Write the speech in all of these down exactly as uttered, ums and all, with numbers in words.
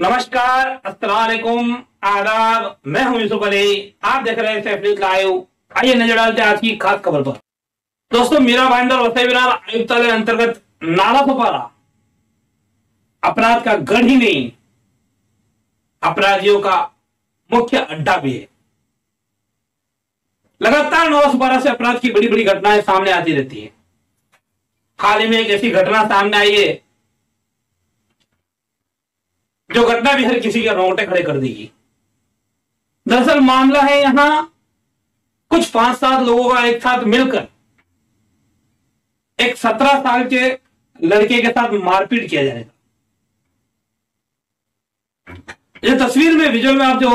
नमस्कार, अस्सलाम वालेकुम, आदाब। मैं हूं यूसुफ अली, आप देख रहे हैं सैफ न्यूज़ लाइव। आइए नजर डालते हैं आज की खास खबर पर। दोस्तों, मीरा भाईंदर वसई विरार आयुक्तालय अंतर्गत नालासोपारा अपराध का गढ़ ही नहीं, अपराधियों का मुख्य अड्डा भी है। लगातार नालासोपारा से अपराध की बड़ी बड़ी घटनाएं सामने आती रहती है। हाल ही में एक ऐसी घटना सामने आई है जो घटना भी हर किसी के रोंगटे खड़े कर देगी। दरअसल मामला है यहां कुछ पांच सात लोगों का एक साथ मिलकर एक सत्रह साल के लड़के के साथ मारपीट किया जाने का। ये तस्वीर में विजुअल में आप जो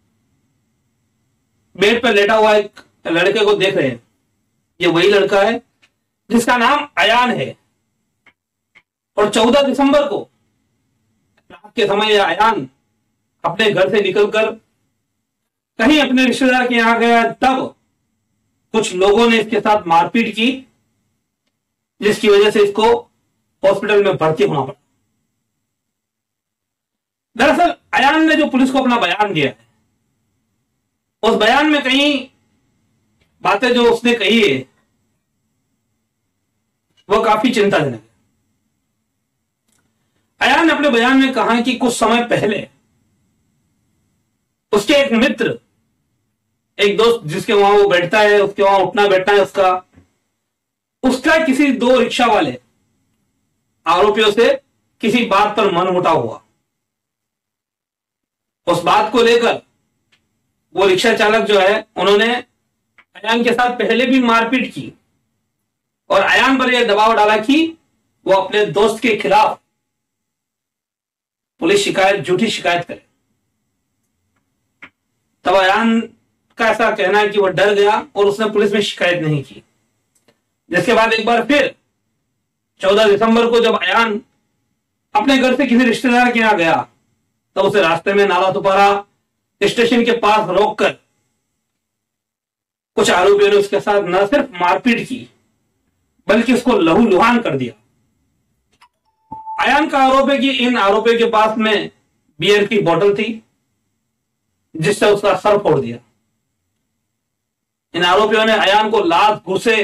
बेड पर लेटा हुआ एक लड़के को देख रहे हैं, ये वही लड़का है जिसका नाम अयान है। और चौदह दिसंबर को रात के समय अयान अपने घर से निकलकर कहीं अपने रिश्तेदार के यहां गया, तब कुछ लोगों ने इसके साथ मारपीट की, जिसकी वजह से इसको हॉस्पिटल में भर्ती होना पड़ा। दरअसल अयान ने जो पुलिस को अपना बयान दिया है, उस बयान में कई बातें जो उसने कही है वह काफी चिंताजनक है। अयान ने अपने बयान में कहा कि कुछ समय पहले उसके एक मित्र, एक दोस्त जिसके वहां वो बैठता है, उसके वहां उठना बैठना है उसका उसका किसी दो रिक्शा वाले आरोपियों से किसी बात पर मनमुटाव हुआ। उस बात को लेकर वो रिक्शा चालक जो है, उन्होंने अयान के साथ पहले भी मारपीट की और अयान पर यह दबाव डाला कि वो अपने दोस्त के खिलाफ पुलिस शिकायत, झूठी शिकायत करे। तब अयान का ऐसा कहना है कि वह डर गया और उसने पुलिस में शिकायत नहीं की। जिसके बाद एक बार फिर चौदह दिसंबर को जब अयान अपने घर से किसी रिश्तेदार के यहां गया, तब उसे रास्ते में नालासोपारा स्टेशन के पास रोककर कुछ आरोपियों ने उसके साथ न सिर्फ मारपीट की बल्कि उसको लहूलुहान कर दिया। अयान का आरोप है कि इन आरोपियों के पास में बियर की बोतल थी, जिससे उसका सर फोड़ दिया। इन आरोपियों ने अयान को लात घुसे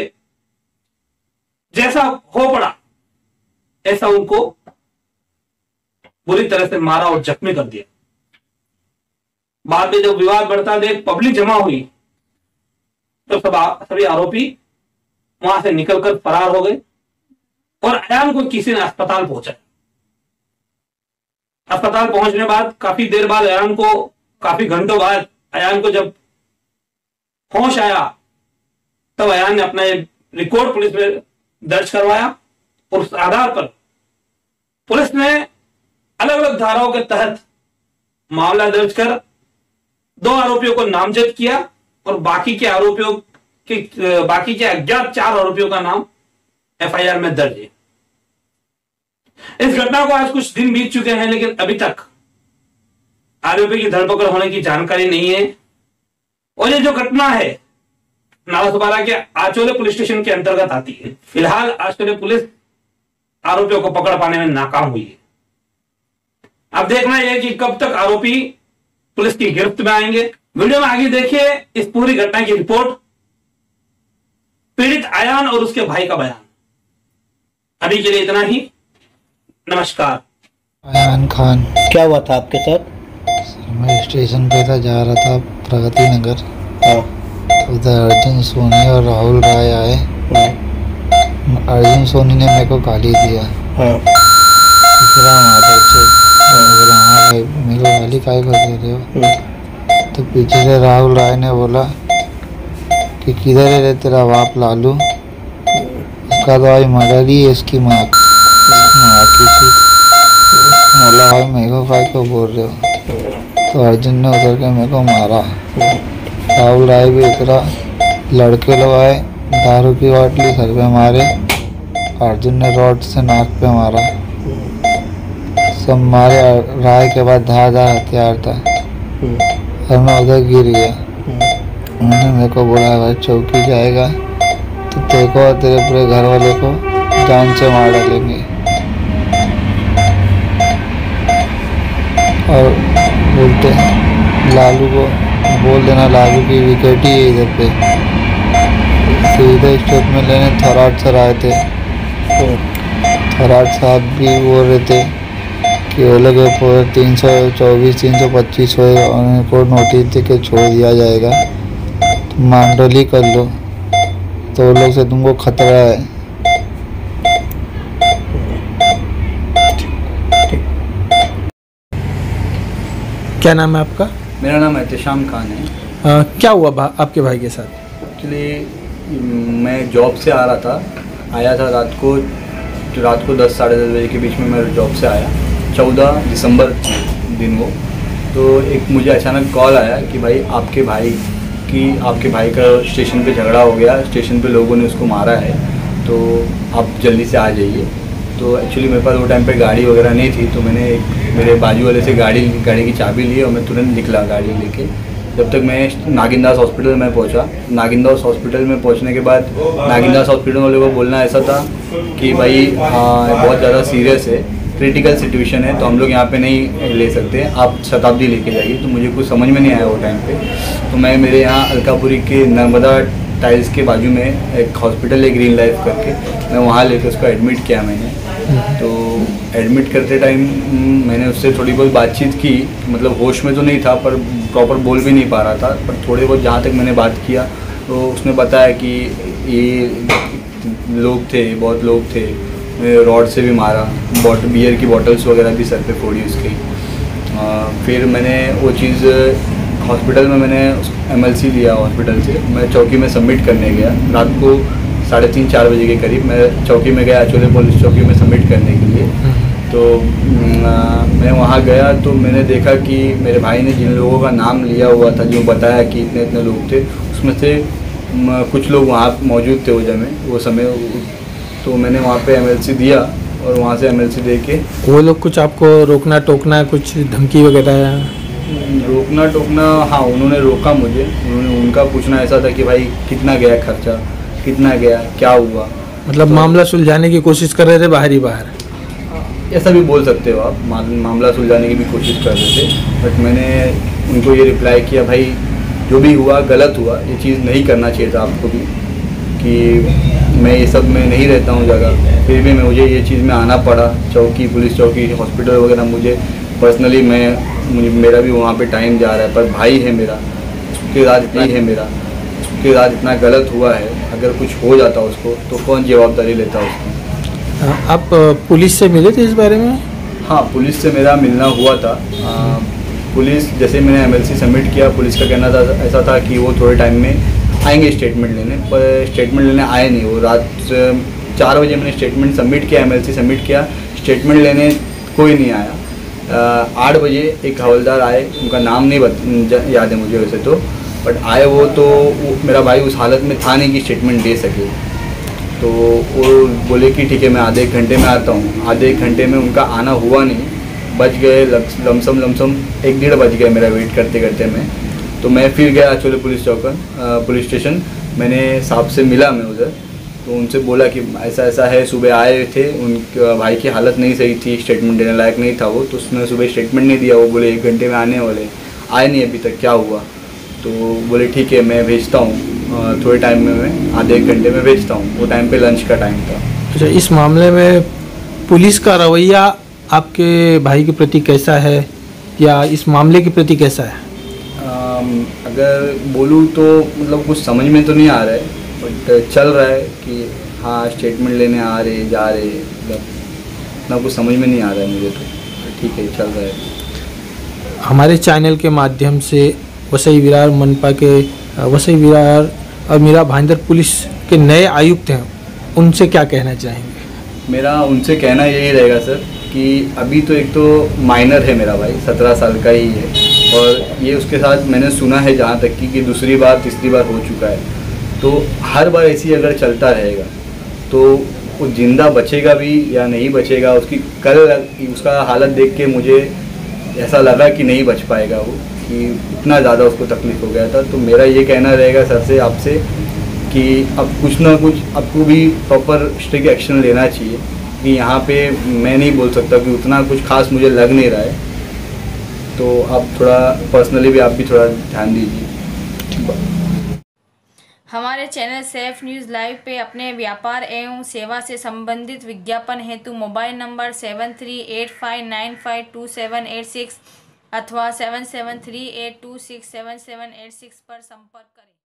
जैसा हो पड़ा ऐसा उनको बुरी तरह से मारा और जख्मी कर दिया। बाद में जब विवाद बढ़ता देख पब्लिक जमा हुई तो सब सभी आरोपी वहां से निकलकर फरार हो गए और अयान को किसी ने अस्पताल पहुंचाया। अस्पताल पहुंचने बाद काफी देर बाद अयान को, काफी घंटों बाद अयान को जब होश आया, तब अयान ने अपना रिकॉर्ड पुलिस में दर्ज करवाया और उस आधार पर पुलिस ने अलग अलग धाराओं के तहत मामला दर्ज कर दो आरोपियों को नामजद किया और बाकी के आरोपियों के बाकी के अज्ञात चार आरोपियों का नाम एफ आई आर में दर्ज है। इस घटना को आज कुछ दिन बीत चुके हैं, लेकिन अभी तक आरोपी की धरपकड़ होने की जानकारी नहीं है। और ये जो घटना है नालासोपारा के आचोले पुलिस स्टेशन के अंतर्गत आती है। फिलहाल आचोले पुलिस आरोपियों को पकड़ पाने में नाकाम हुई है। अब देखना यह है कि कब तक आरोपी पुलिस की गिरफ्त में आएंगे। वीडियो में आगे देखिए इस पूरी घटना की रिपोर्ट, पीड़ित अयान और उसके भाई का बयान। अभी के लिए इतना ही, नमस्कार। अयान खान। क्या हुआ था आपके साथ? सर मैं स्टेशन पे था, जा रहा था प्रगति नगर। हाँ। तो उधर अर्जुन सोनी और राहुल राय आए। हाँ। अर्जुन सोनी ने मेरे को गाली दिया। हाँ। माता से बोला, हाँ भाई मेरे को गाली काहे को दे रहे हो? तो पीछे से राहुल राय ने बोला कि किधर है रे तेरा बाप लालू, उसका तो भाई मर्डर ही है, इसकी माँ माँ की थी। बोला भाई मेरे को काहे को बोल रहे हो? तो अर्जुन ने उतर के मेरे को मारा। राहुल राय भी उतरा, लड़के लोग आए, दारू की बोतली सर पे मारे, अर्जुन ने रॉड से नाक पे मारा। सब मारे। राय के बाद धारदार हथियार था और मैं उधर गिर गया। उन्होंने मेरे को बोला भाई चौकी जाएगा तो तेरे को और तेरे पूरे घर वाले को जान से मार डालेंगे। और बोलते लालू को बोल देना लालू की विकेट ही है इधर पे। फिर इधर स्टेटमेंट लेने थराट सर आए थे, थराट साहब भी बोल रहे थे कि वो लोग तीन सौ चौबीस तीन सौ पच्चीस हो उनको नोटिस दे के छोड़ दिया जाएगा, तुम मांडोली कर लो, तो वो लोग से तुमको खतरा है। क्या नाम है आपका? मेरा नाम एहतेशाम खान है। आ, क्या हुआ भा, आपके भाई के साथ? एक्चुअली मैं जॉब से आ रहा था, आया था रात को रात को दस साढ़े दस बजे के बीच में मैं जॉब से आया, चौदह दिसंबर दिन वो। तो एक मुझे अचानक कॉल आया कि भाई आपके भाई की आपके भाई का स्टेशन पे झगड़ा हो गया, स्टेशन पे लोगों ने उसको मारा है, तो आप जल्दी से आ जाइए। तो एक्चुअली मेरे पास वो टाइम पे गाड़ी वगैरह नहीं थी, तो मैंने मेरे बाजू वाले से गाड़ी गाड़ी की चाबी ली और मैं तुरंत निकला गाड़ी लेके। जब तक मैं नागिनदास हॉस्पिटल में पहुंचा, नागिनदास हॉस्पिटल में पहुंचने के बाद नागिनदास हॉस्पिटल वाले को बोलना ऐसा था कि भाई हाँ बहुत ज़्यादा सीरियस है, क्रिटिकल सिचुएशन है, तो हम लोग यहाँ पे नहीं ले सकते, आप शताब्दी लेके जाइए। तो मुझे कुछ समझ में नहीं आया वो टाइम पे, तो मैं मेरे यहाँ अलकापुरी के नर्मदा टाइल्स के बाजू में एक हॉस्पिटल है ग्रीन लाइफ करके, मैं वहाँ लेके उसको एडमिट किया मैंने। तो एडमिट करते टाइम मैंने उससे थोड़ी बहुत बातचीत की, मतलब होश में तो नहीं था पर प्रॉपर बोल भी नहीं पा रहा था, पर थोड़े बहुत जहाँ तक मैंने बात किया तो उसने बताया कि ये लोग थे, बहुत लोग थे, रॉड से भी मारा, बॉट बियर की बॉटल्स वगैरह भी सर पे फोड़ी उसकी। आ, फिर मैंने वो चीज़ हॉस्पिटल में मैंने एमएलसी लिया हॉस्पिटल से, मैं चौकी में सबमिट करने गया रात को साढ़े तीन चार बजे के करीब मैं चौकी में गया, अचोले पुलिस चौकी में सबमिट करने के लिए। तो आ, मैं वहाँ गया तो मैंने देखा कि मेरे भाई ने जिन लोगों का नाम लिया हुआ था, जो बताया कि इतने इतने लोग थे, उसमें से म, कुछ लोग वहाँ मौजूद थे वो समय वो समय तो मैंने वहाँ पे एमएलसी दिया और वहाँ से एमएलसी दे के वो लोग कुछ आपको रोकना टोकना कुछ धमकी वगैरह? रोकना टोकना हाँ, उन्होंने रोका मुझे, उन्होंने उनका पूछना ऐसा था कि भाई कितना गया खर्चा, कितना गया, क्या हुआ, मतलब तो, मामला सुलझाने की कोशिश कर रहे थे बाहर ही बाहर? ऐसा भी बोल सकते हो आप, मामला सुलझाने की भी कोशिश कर रहे थे। बट मैंने उनको ये रिप्लाई किया भाई जो भी हुआ गलत हुआ, ये चीज़ नहीं करना चाहिए था आपको भी, कि मैं ये सब में नहीं रहता हूँ जगह, फिर भी मैं मुझे ये चीज़ में आना पड़ा, चौकी पुलिस चौकी हॉस्पिटल वगैरह, मुझे पर्सनली मैं मुझे मेरा भी वहाँ पे टाइम जा रहा है, पर भाई है मेरा, उसके साथ इतना ही है मेरा उसके साथ इतना गलत हुआ है, अगर कुछ हो जाता उसको तो कौन जवाबदारी लेता उसकी। आप पुलिस से मिले थे इस बारे में? हाँ, पुलिस से मेरा मिलना हुआ था। आ, पुलिस जैसे मैंने एमएलसी सबमिट किया, पुलिस का कहना था ऐसा था कि वो थोड़े टाइम में आएंगे स्टेटमेंट लेने, पर स्टेटमेंट लेने आए नहीं। वो रात चार बजे मैंने स्टेटमेंट सबमिट किया, एमएलसी सबमिट किया, स्टेटमेंट लेने कोई नहीं आया। आठ बजे एक हवलदार आए, उनका नाम नहीं बत, याद है मुझे वैसे तो, बट आए वो तो वो, मेरा भाई उस हालत में था नहीं कि स्टेटमेंट दे सके। तो वो बोले कि ठीक है मैं आधे एक घंटे में आता हूँ। आधे एक घंटे में उनका आना हुआ नहीं, बज गए लमसम लमसम एक डेढ़ बज गए मेरा वेट करते करते मैं। तो मैं फिर गया अचोले पुलिस चौकन पुलिस स्टेशन, मैंने साहब से मिला मैं उधर, तो उनसे बोला कि ऐसा ऐसा है, सुबह आए थे, उनके भाई की हालत नहीं सही थी, स्टेटमेंट देने लायक नहीं था वो, तो उसने सुबह स्टेटमेंट नहीं दिया। वो बोले एक घंटे में आने वाले, आए नहीं अभी तक, क्या हुआ? तो बोले ठीक है मैं भेजता हूँ, थोड़े टाइम में मैं आधे एक घंटे में भेजता हूँ। वो टाइम पे लंच का टाइम था। अच्छा, इस मामले में पुलिस का रवैया आपके भाई के प्रति कैसा है या इस मामले के प्रति कैसा है? आम, अगर बोलूँ तो मतलब कुछ समझ में तो नहीं आ रहा है, बट चल रहा है कि हाँ स्टेटमेंट लेने आ रहे जा रहे, मतलब ना कुछ समझ में नहीं आ रहा है मुझे, तो ठीक है चल रहा है। हमारे चैनल के माध्यम से वसई विरार मनपा के वसई विरार और मीरा भाईंदर पुलिस के नए आयुक्त हैं, उनसे क्या कहना चाहेंगे? मेरा उनसे कहना यही रहेगा सर कि अभी तो एक तो माइनर है मेरा भाई, सत्रह साल का ही है, और ये उसके साथ मैंने सुना है जहाँ तक कि, कि दूसरी बार तीसरी बार हो चुका है। तो हर बार ऐसी अगर चलता रहेगा तो वो जिंदा बचेगा भी या नहीं बचेगा, उसकी कल उसका हालत देख के मुझे ऐसा लगा कि नहीं बच पाएगा वो, कि इतना ज़्यादा उसको तकलीफ़ हो गया था। तो मेरा ये कहना रहेगा सर से, आपसे, कि अब कुछ ना कुछ आपको भी प्रॉपर स्ट्रिक्ट एक्शन लेना चाहिए, कि यहाँ पे मैं नहीं बोल सकता कि उतना कुछ खास मुझे लग नहीं रहा है, तो आप थोड़ा पर्सनली भी आप भी थोड़ा ध्यान दीजिए। हमारे चैनल सेफ न्यूज़ लाइव पे अपने व्यापार एवं सेवा से संबंधित विज्ञापन हेतु mobile number seven three eight five nine five two seven eight six अथवा seven seven three eight two six seven seven eight six पर संपर्क करें।